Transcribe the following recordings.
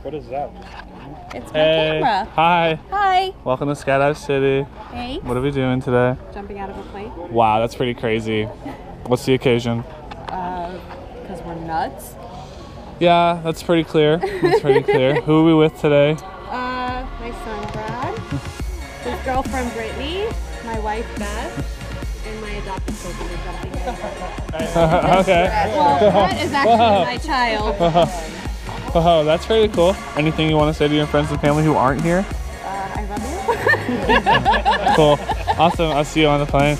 What is that? It's my camera. Hi. Hi. Welcome to Skydive City. Hey. What are we doing today? Jumping out of a plane. Wow, that's pretty crazy. What's the occasion? Because we're nuts. Yeah, that's pretty clear. That's pretty clear. Who are we with today? My son Brad, his girlfriend Brittany, my wife Beth, and my adopted children are jumping in. Okay. Well, Brett is actually my child. Oh, that's pretty cool. Anything you want to say to your friends and family who aren't here? I love you. Cool. Awesome. I'll see you on the plane.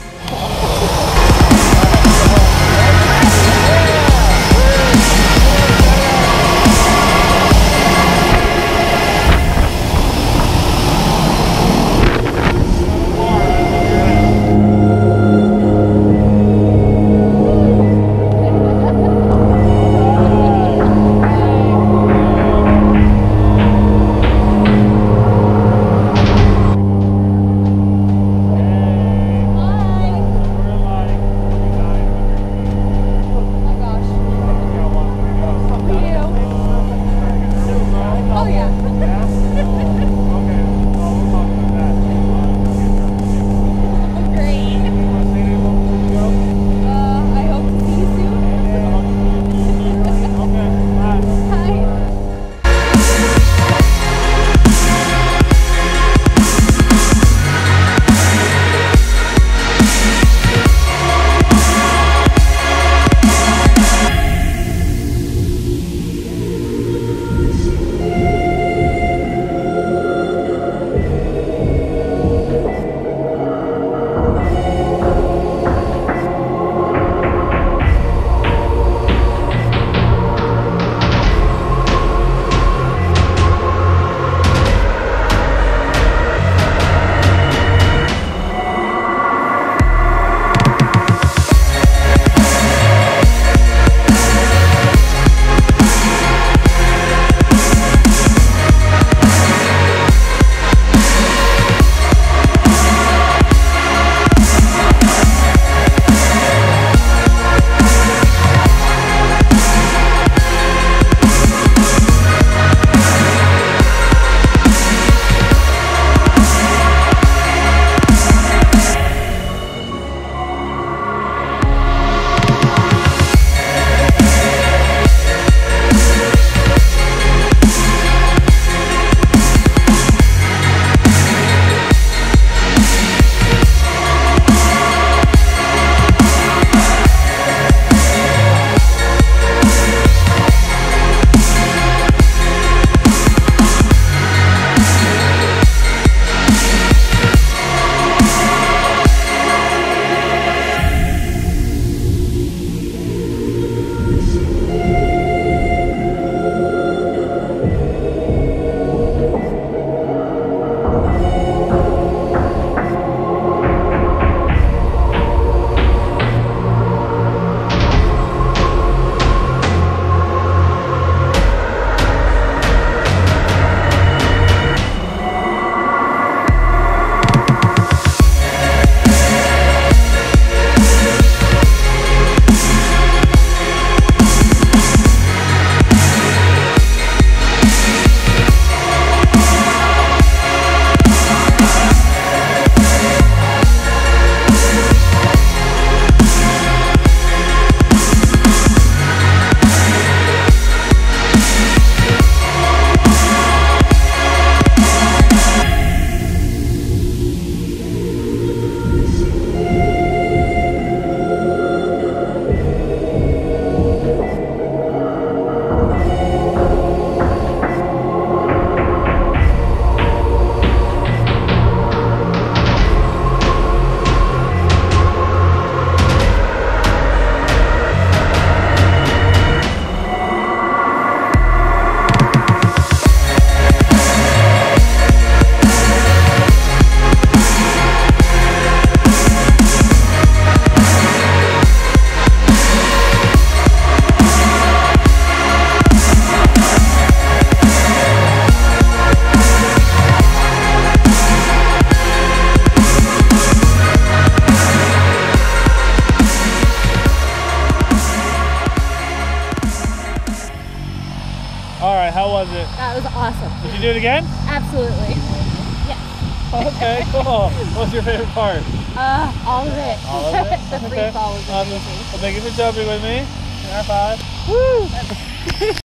was it? That was awesome. Would you do it again? Absolutely. Yeah. Okay, cool. What was your favorite part? All of it. All of it? The free fall was amazing. Well, thank you for jumping with me. High five. Woo!